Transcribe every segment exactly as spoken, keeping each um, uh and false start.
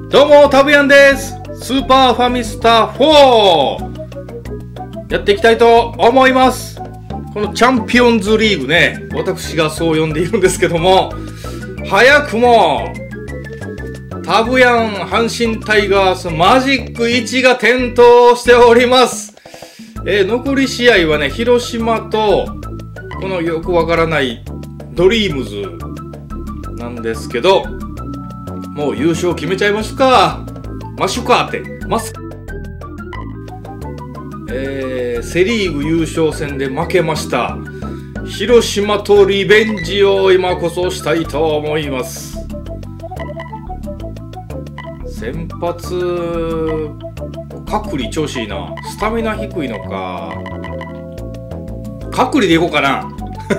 どうも、タブヤンです。スーパーファミスタフォーやっていきたいと思います。このチャンピオンズリーグね、私がそう呼んでいるんですけども、早くもタブヤン阪神タイガースマジックいちが点灯しております。えー、残り試合はね、広島とこのよくわからないドリームズなんですけど、もう優勝決めちゃいますか。マッシュかってます。えー、セリーグ優勝戦で負けました。広島とリベンジを今こそしたいと思います。先発隔離調子いいな。スタミナ低いのか。隔離でいこうかな。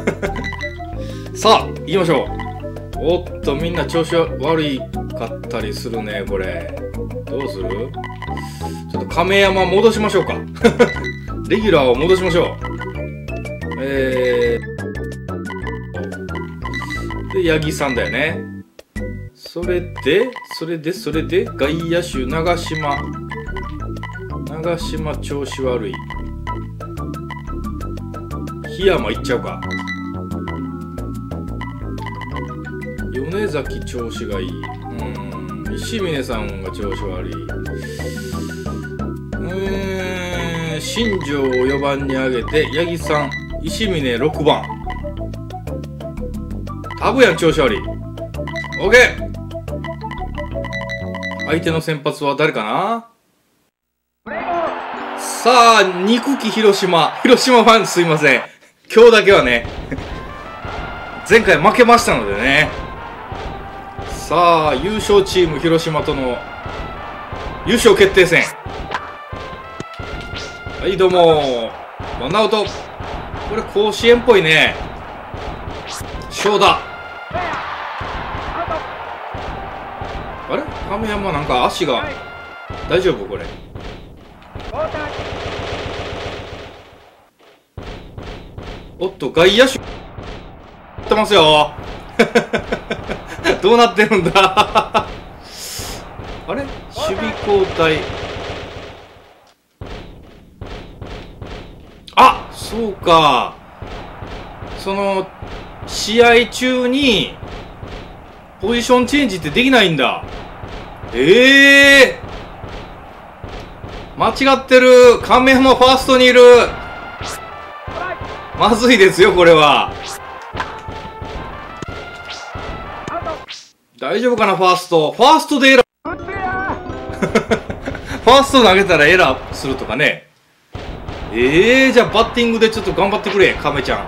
さあ行きましょう。おっと、みんな調子悪いかったりするね。これどうする？ちょっと亀山戻しましょうか。レギュラーを戻しましょう。えーで、八木さんだよね。それでそれでそれで外野手長島長島調子悪い。檜山いっちゃうか。米崎調子がいい。うーん、石峰さんが調子悪い。うーん、新庄をよばんに上げて八木さん、石峰ろくばん。タブヤン調子悪い。 OK。 相手の先発は誰かな。さあ憎き広島広島ファンすいません、今日だけはね。前回負けましたのでね。さあ優勝チーム広島との優勝決定戦。はいどうも、ワンアウト。これ甲子園っぽいね。正田、あれ亀山なんか足が大丈夫これ。おっと外野手ってますよ。どうなってるんだ。あれ守備交代。あ、そうか。その試合中にポジションチェンジってできないんだ。ええー、間違ってる。亀山ファーストにいる。まずいですよこれは。大丈夫かな。ファーストファーストでエラー。ファースト投げたらエラーするとかね。ええー、じゃあバッティングでちょっと頑張ってくれ亀ちゃん。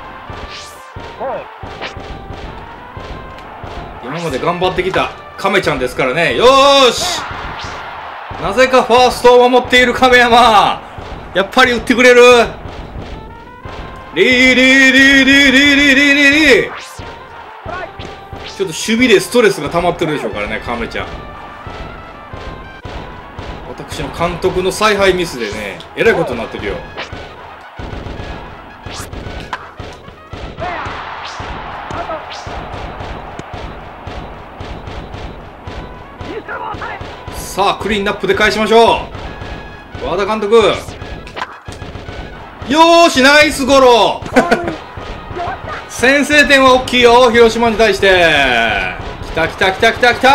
今まで頑張ってきた亀ちゃんですからね。よーし、なぜかファーストを守っている亀山、やっぱり打ってくれる。リーリーリーリーリーリーリーリー。ちょっと守備でストレスが溜まってるでしょうからね亀ちゃん。私の監督の采配ミスでね、えらいことになってるよ。さあクリーンナップで返しましょう。和田監督、よーしナイスゴロ。先制点は大きいよ広島に対して。きたきたきたきたきた。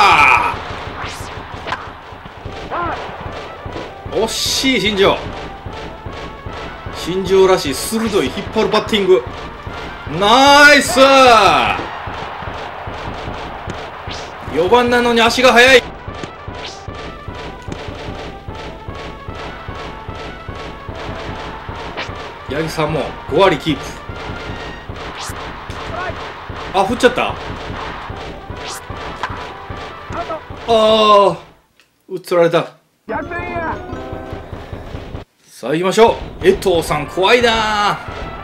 惜しい。新庄新庄らしい鋭い引っ張るバッティング。ナイス。よばんなのに足が速い。八木さんもご割キープ。あ、振っちゃった。ああ打つられた。さあ行きましょう。江藤さん怖いな。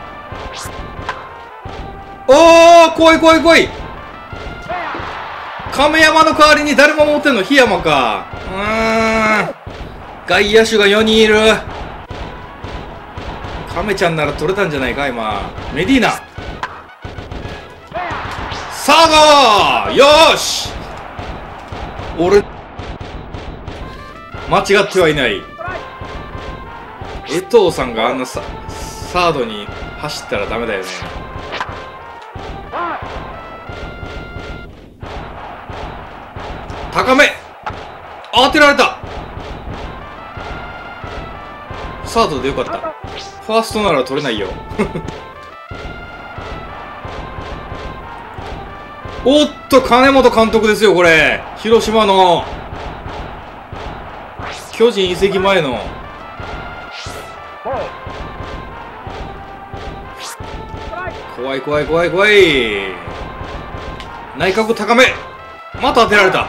おお怖い怖い怖い。亀山の代わりに誰も持ってんの檜山か。うーん、外野手がよにんいる。亀ちゃんなら取れたんじゃないか今。メディーナ、サーゴー、よーし。俺間違ってはいない。江藤さんがあんなササードに走ったらダメだよね。高め、当てられた。サードでよかった。ファーストなら取れないよ。おっと、金本監督ですよ、これ。広島の巨人移籍前の。怖い怖い怖い怖い。内角高め、また当てられた。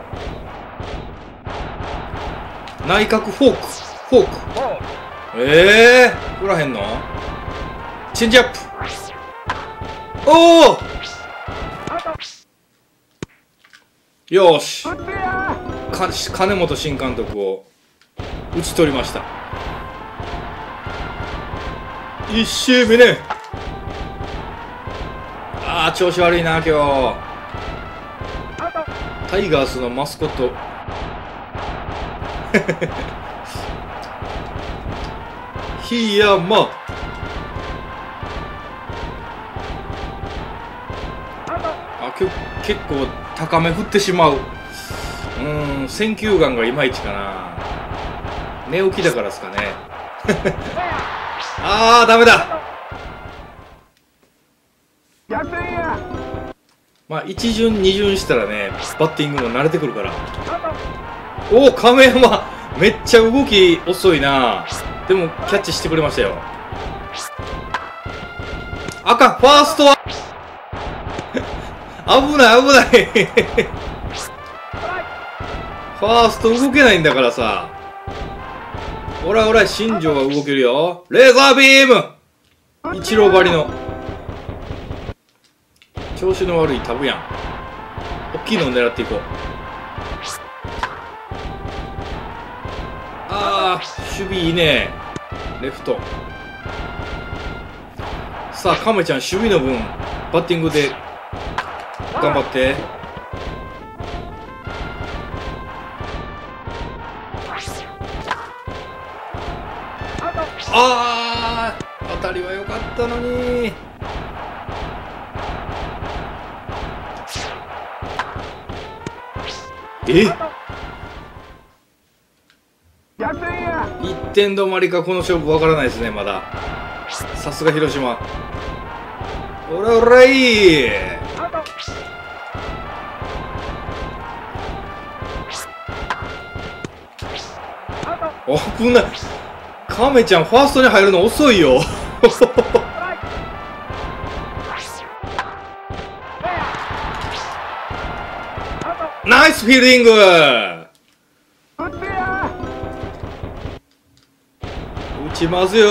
内角フォークフォーク。ええー、振らへんの。チェンジアップ。おお、よし、か金本新監督を打ち取りました。いち周目ね。ああ、調子悪いな今日。タイガースのマスコット檜山。あ、け結構高め振ってしまう。うーん、選球眼がいまいちかな。寝起きだからですかね。ああ、ダメだ。まあ一巡二巡したらね、バッティングも慣れてくるから。おお、亀山めっちゃ動き遅いな。でもキャッチしてくれましたよ。赤、ファーストは危ない危ない。ファースト動けないんだからさ。おらおら、新庄が動けるよ。レーザービーム、イチローばりの。調子の悪いタブやん。大きいのを狙っていこう。ああ、守備いいね。レフト。さあ、亀ちゃん、守備の分バッティングで頑張って。ああ、当たりは良かったのに。え、いってん止まりか。この勝負わからないですね、まだ。さすが広島。おらおらい。危ない。亀ちゃんファーストに入るの遅いよ。ナイスフィールディング。打ちますよ。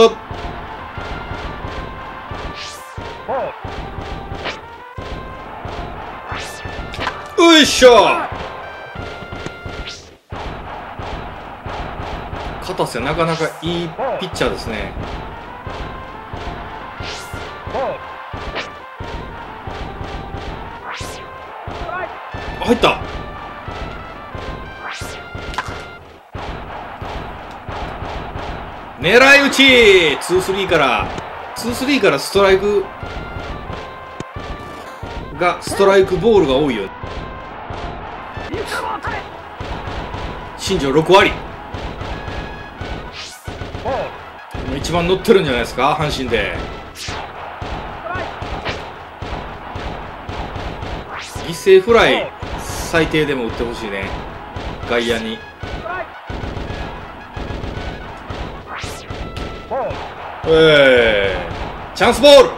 よいしょ。片瀬なかなかいいピッチャーですね。入った。狙い撃ち。ツースリーからツースリーからストライクがストライクボールが多いよ。新庄ろく割。一番乗ってるんじゃないですか、阪神で。犠牲フライ最低でも打ってほしいね、外野に。えー、チャンスボール。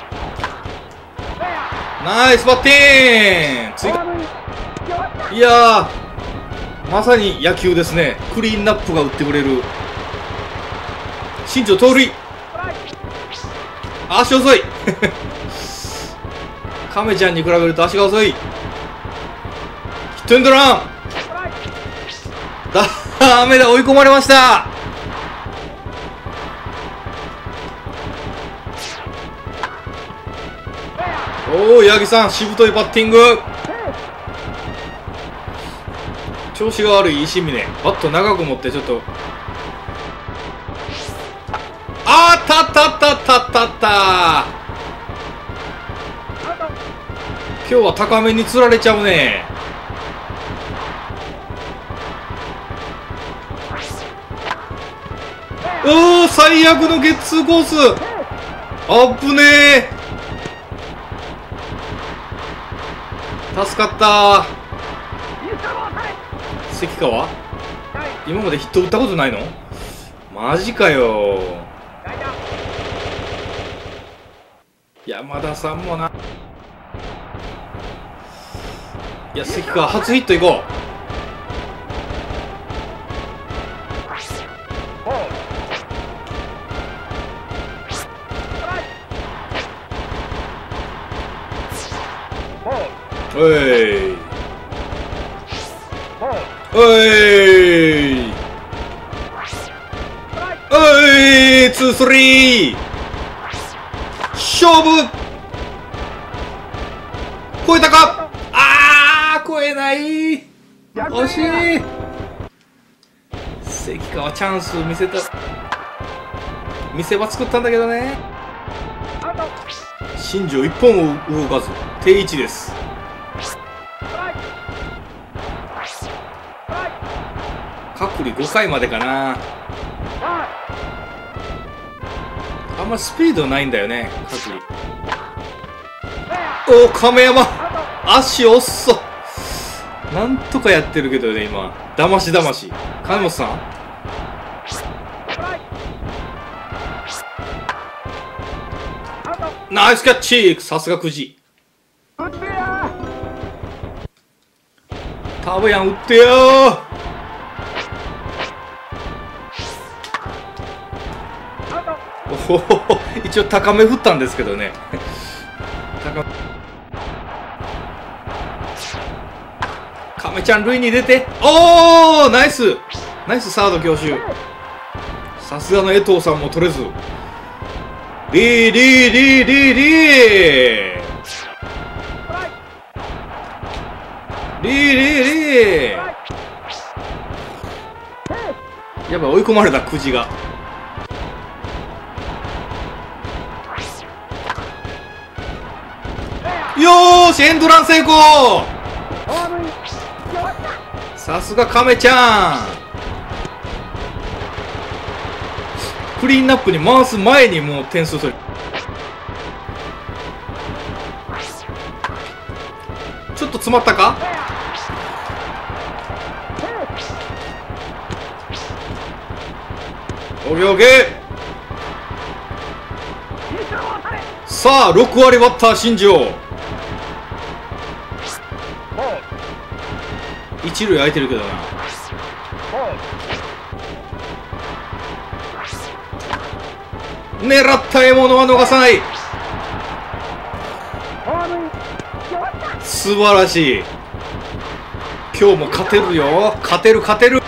ナイスバッティング。追加。いやー、まさに野球ですね。クリーンナップが打ってくれる。新庄盗塁。足遅い。亀ちゃんに比べると足が遅い。ヒットエンドラン。ダメだ、追い込まれました。おお、八木さんしぶといバッティング。 調子が悪い石峰、バット長く持ってちょっと、あーったったったったったった。今日は高めに釣られちゃうね。おお、最悪のゲッツーコース。あぶねえ。助かった。関川、今までヒット打ったことないの？マジかよ。山田さんもな。いや、関川初ヒットいこう。おいおいおい、ツースリー勝負。超えたか。あー、超えない。惜しい。関川チャンス見せた、見せ場作ったんだけどね。新庄一本を動かず定位置です。隔離ごかいまでかな。あんまスピードないんだよね、隔離。おお、亀山足遅っ。なんとかやってるけどね、今だましだまし。金本さん、ナイスキャッチ。さすがくじ。タブヤン打ってよー。おお、一応高め振ったんですけどね。高め、亀ちゃん塁に出て、おお、ナイスナイスサード強襲。さすがの江藤さんも取れず。リーリーリーリーリーリーリーリーリー。やばい、追い込まれたくじが。よーし、エンドラン成功。さすが亀ちゃん。クリーンナップに回す前にもう点数取る。ちょっと詰まったか。オッケーオッケー。さあろくわりバッター新庄。一塁空いてるけどな。狙った獲物は逃さない。素晴らしい。今日も勝てるよ。勝てる勝てる。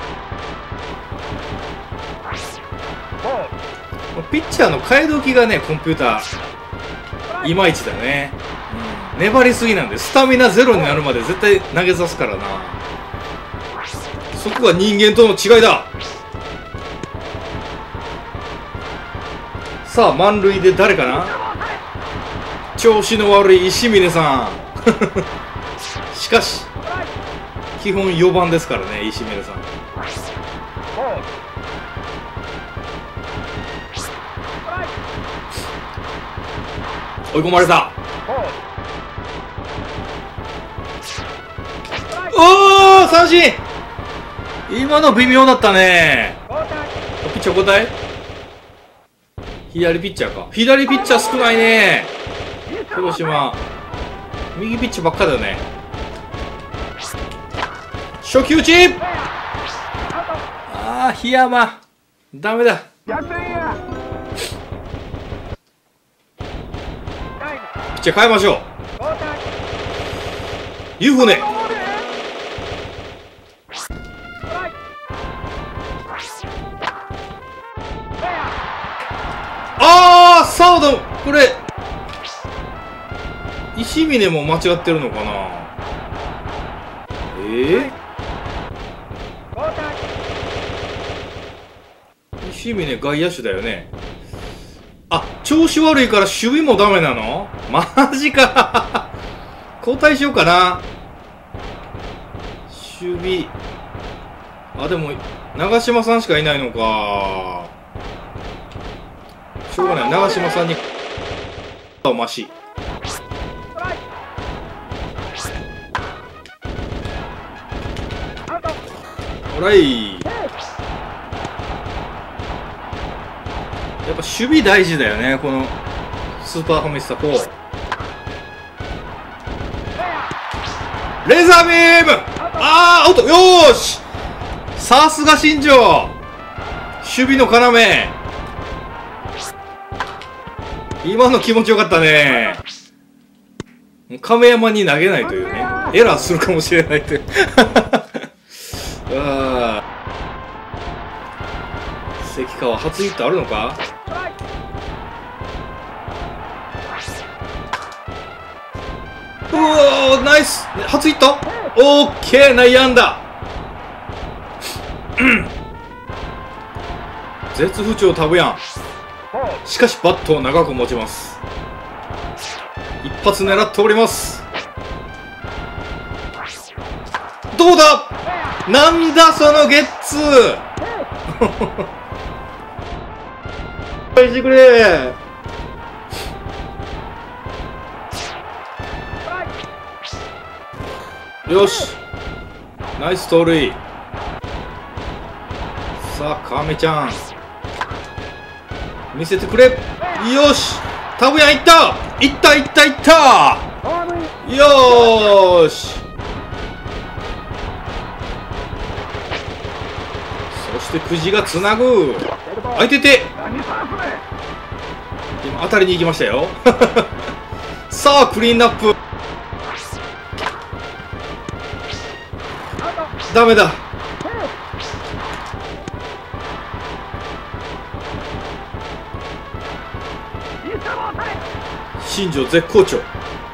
ピッチャーの替え時がね、コンピューターいまいちだね、うん、粘りすぎなんで、スタミナゼロになるまで絶対投げさすからな。そこが人間との違いだ。さあ満塁で誰かな。調子の悪い石峰さん。しかし基本よばんですからね、石峰さん。追い込まれた。おお、三振。今の微妙だったね。ピッチャー交代。左ピッチャーか。左ピッチャー少ないね、広島。右ピッチャーばっかだよね。初球打ち。ああ、檜山ダメだ。ピッチャー変えましょう。湯船。ああ、サード、これ石峰も間違ってるのかな。え伏見ね、外野手だよね。あ、調子悪いから守備もダメなの？マジか交代しようかな。守備。あ、でも、長嶋さんしかいないのか。しょうがない。長嶋さんに、マシ。オライ。やっぱ守備大事だよね、このスーパーファミスタフォー。レーザービーム。あー、アウト。よーし、さすが新庄、守備の要。今の気持ちよかったね。亀山に投げないというね、エラーするかもしれないというあー、関川初ヒットあるのか。うおー、ナイス、初ヒット。オーケー、内野安打絶不調タブやん。しかしバットを長く持ちます。一発狙っております。どうだ。なんだそのゲッツーしてくれ。よし、ナイス盗塁。さあ亀ちゃん見せてくれ。よし、タブヤンいった、いったいったいった。よーし、そして久慈がつなぐ。あいてて、今当たりに行きましたよさあクリーンナップ。ダメだ。新庄絶好調。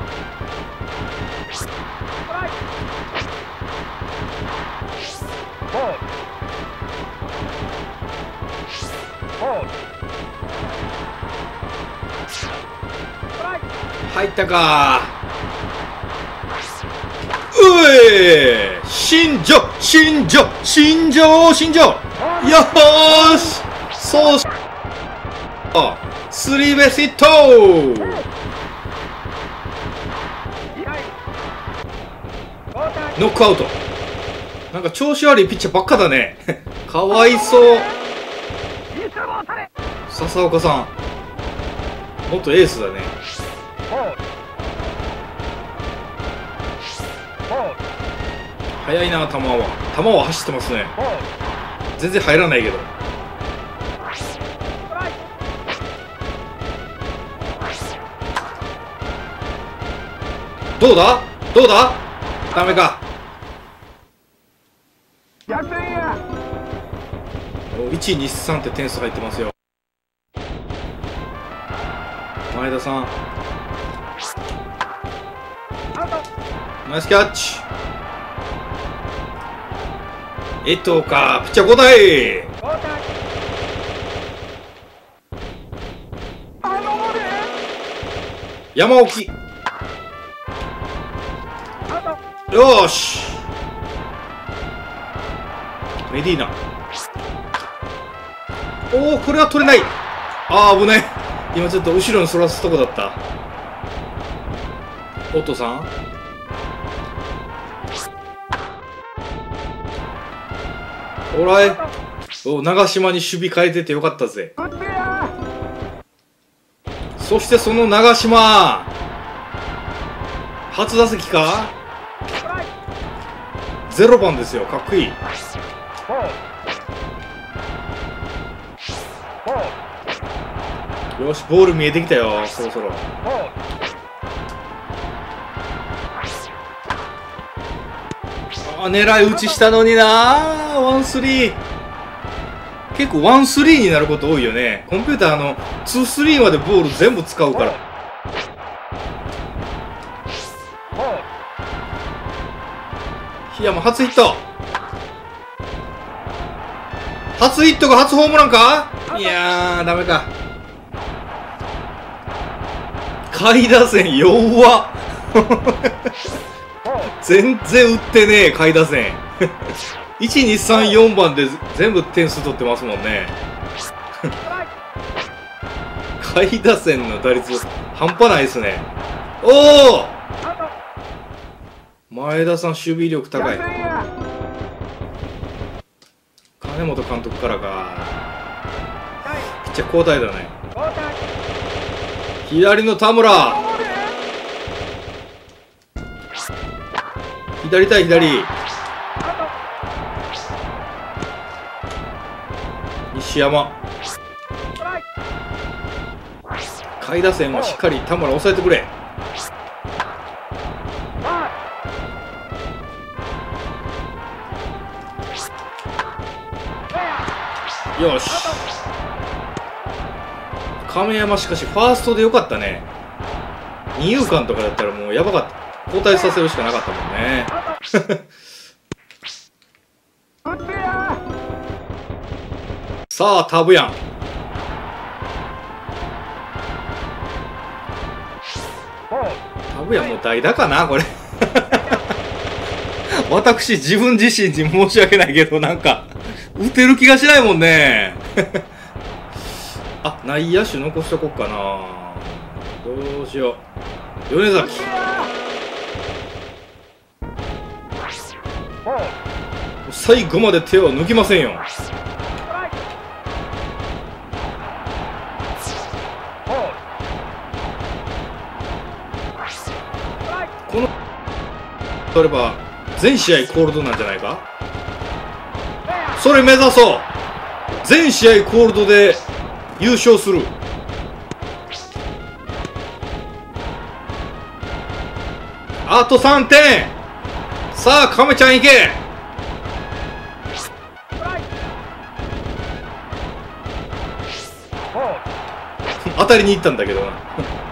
入ったか。うえ、新庄新庄新庄新庄。よーし、そうし、スリーベースヒット。ノックアウト。なんか調子悪いピッチャーばっかだねかわいそう。笹岡さん元エースだね。速いな、球は球は走ってますね。全然入らないけど。どうだどうだ、ダメか。いち、に、さんって点数入ってますよ。前田さんナイスキャッチ。江藤か、ピッチャー交代。山沖。よーし、メディーナ。おお、これは取れない。ああ、危ない。今ちょっと後ろにそらすとこだった。お父さん、おらい。お、長島に守備変えててよかったぜ。そしてその長島初打席か。ゼロばんですよ。かっこいい。よし、ボール見えてきたよ。そろそろ。あ、狙い撃ちしたのにな。ワンスリー。結構ワンスリーになること多いよね。コンピューターのツースリーまでボール全部使うから。檜山初ヒット。初ヒットが初ホームランか。 いやーダメか。下位打線弱っ全然打ってねえ下位打線いちにさんよんばんで全部点数取ってますもんね下位打線の打率半端ないですね。おお前田さん守備力高い。金本監督からか。ピッチャー交代だね。左の田村、左対左、西山、下位打線もしっかり田村抑えてくれ。よし、亀山しかしファーストでよかったね。二遊間とかだったらもうやばかった。交代させるしかなかったもんねさあタブヤン、タブヤンもう代打かなこれ私自分自身に申し訳ないけど、なんか打てる気がしないもんねあ、内野手残しとこっかな。どうしよう。米崎、最後まで手を抜きませんよ。この取れば全試合コールドなんじゃないか。それ目指そう。全試合コールドで優勝する。あとさんてん。さあ亀ちゃんいけ。当たりに行ったんだけどな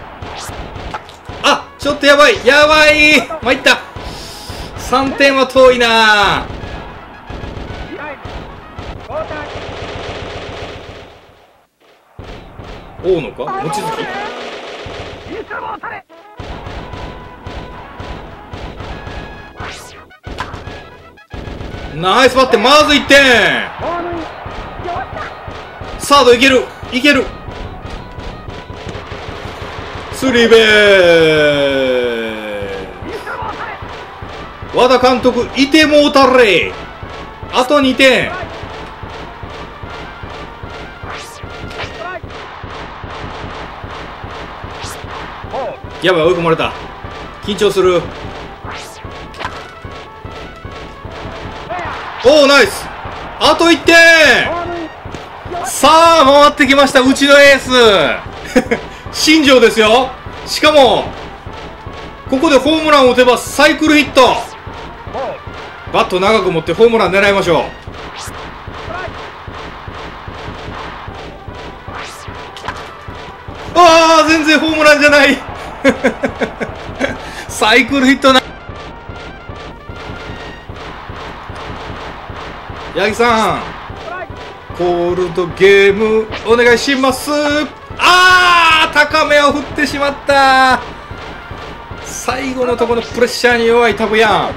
あ、ちょっとやばいやばい、参った。さんてんは遠いな。大野か望月、ナイスバッテン、まずいってん。サードいけるいける。スリーベー。和田監督いてもうたれ。あとにてん。やばい追い込まれた。緊張する。おおナイス。あといってん。さあ回ってきました、うちのエース新庄ですよ。しかもここでホームランを打てばサイクルヒット。バット長く持ってホームラン狙いましょう。ああ全然ホームランじゃないサイクルヒットな。八木さんコールドゲームお願いします。あー高めを振ってしまった。最後のところのプレッシャーに弱いタブヤ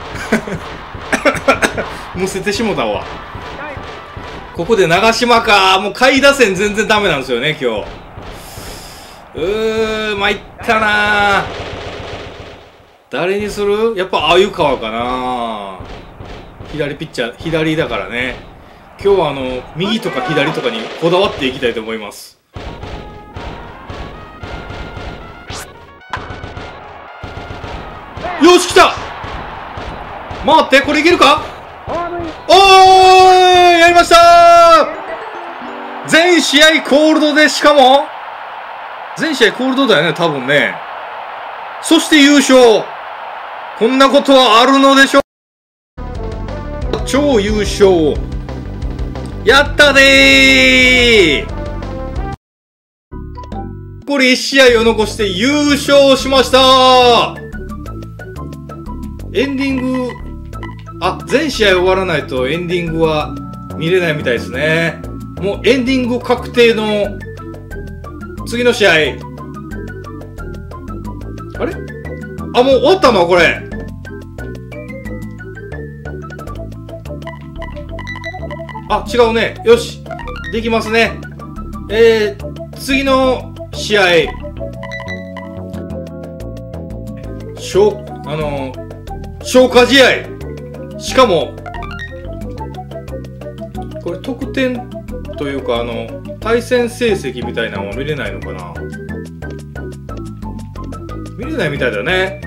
ンむせてしもたわ。ここで長島か。もう下位打線全然ダメなんですよね今日。うー参ったな。誰にする。やっぱ鮎川かな。左ピッチャー左だからね。今日はあの右とか左とかにこだわっていきたいと思います。よし来た。回ってこれいけるか。おーいやりましたー。全試合コールドで、しかも全試合コールドだよね多分ね。そして優勝。こんなことはあるのでしょう。超優勝やったでー。これいち試合を残して優勝しましたー。エンディング、あ、全試合終わらないとエンディングは見れないみたいですね。 もうエンディング確定の次の試合。あれ？あ、もう終わったのこれ。あ、違うね。よし。できますね。えー、次の試合。消、あのー、消化試合。しかも、これ得点というか、あの、対戦成績みたいなのは見れないのかな？見れないみたいだね。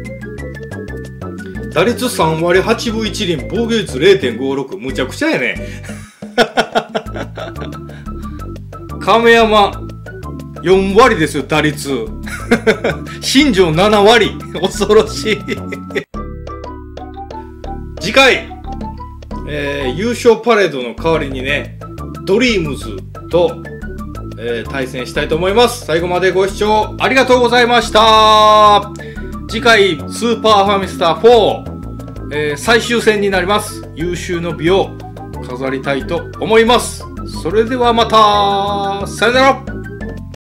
打率さん割はちぶいち厘、防御率 れいてんごろく。むちゃくちゃやね。亀山よん割ですよ、打率。新庄なな割。恐ろしい。次回、えー、優勝パレードの代わりにね、ドリームズと、えー、対戦したいと思います。最後までご視聴ありがとうございました。次回、スーパーファミスターフォー、えー、最終戦になります。優秀の美を飾りたいと思います。それではまた、さよなら。